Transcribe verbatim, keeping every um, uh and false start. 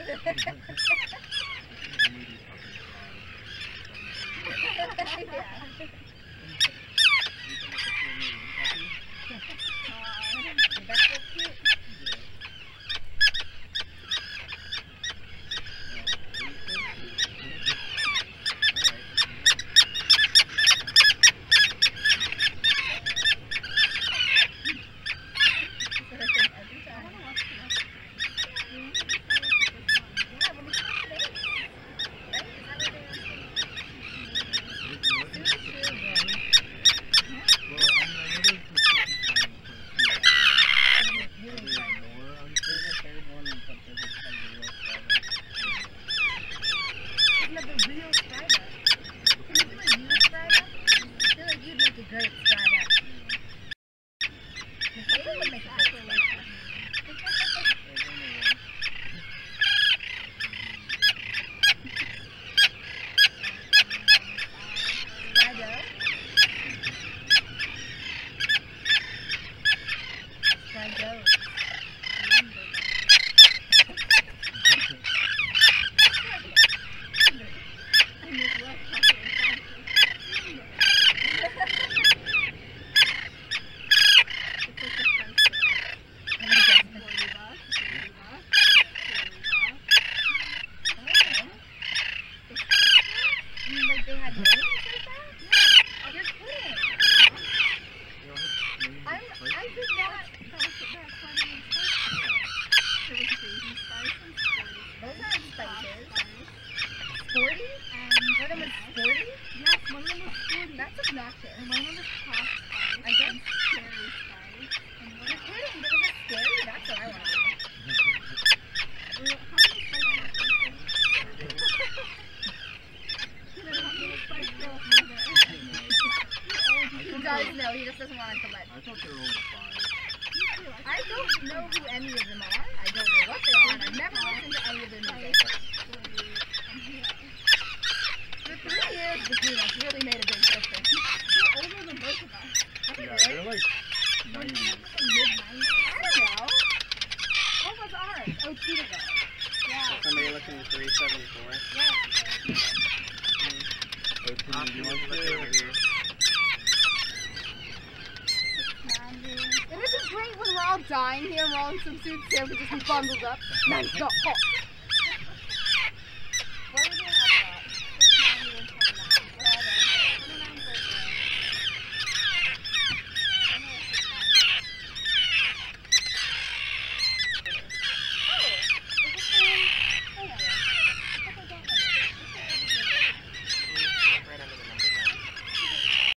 That's so cute. No, he just doesn't want us to let. I thought they were only five. I don't know who any of them are. I don't know what they are, and I've never listened to any of their music. For three years between us really made a big difference. They're older than both of us. Yeah, they're like nineties. Mid-nineties? I don't know. What was ours? Oh, two ago. Yeah. So somebody looking at three seventy-four? Yeah. Mm. Oh, can you look over here? It would be great when we're all dying here, we're all in some suits, so we could just be bundled up. Non-stop.